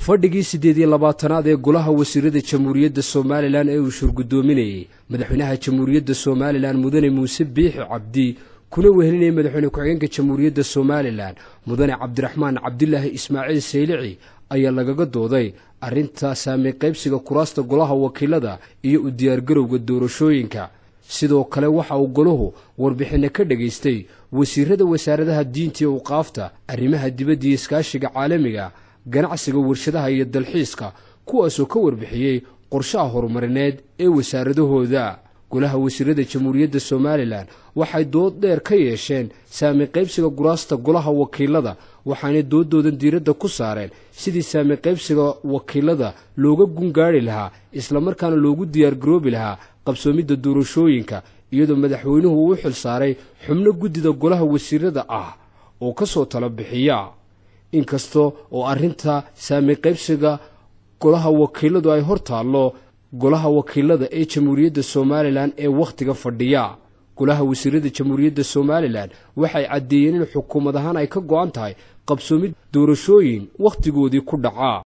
fadhigii 28aad ee golaha wasiirada jamhuuriyadda Soomaaliland ee uu shirgudoominayay madaxweynaha jamhuuriyadda Soomaaliland mudane Muuse Biixi Cabdi kuna wehelinayay madaxweyne ku-xigeenka jamhuuriyadda Soomaaliland mudane Cabdiraxmaan Cabdilaahi Ismaaciil Saylici ayaa lagaga dooday arinta saamee qaybsiga kuraasta golaha wakiilada iyo u diyaar garowga doorashooyinka. sidoo kale waxa uu goluhu warbixin ka dhageystay wasiirada wasaaradaha diinta iyo awqaafta, arrimaha dibadda iyo iskaashiga caalamiga, ganacsiga, warshadaha iyo dalxiiska, kuwaasoo ka warbixiyay qorshaha horumarineed ee wasaaradahooda. golaha wasiirada jamhuuriyadda Soomaaliland waxay dood dheer ka yeesheen saamee qaybsiga kuraasta golaha wakiilada, waxaana doodoodan diiradda ku saareen sidii saamee qaybsiga wakiilada looga gungaari lahaa isla markaana loogu diyaar garoobi lahaa qabsoomidda doorashooyinka, iyadoo madaxweynuhu uu xil saaray xubno guddida golaha wasiirada ah oo ka soo tala bixiya. inkastoo oo arinta saamee qaybsiga golaha wakiiladu ay hortaalo golaha wakiilada ee jamhuuriyadda Soomaaliland ee waqtiga fadhiya, golaha wasiirada jamhuuriyadda Soomaaliland waxay cadeeyeen in xukuumad ahaan ay ka go'an tahay qabsoomid doorashooyin waqtigoodii ku dhaca.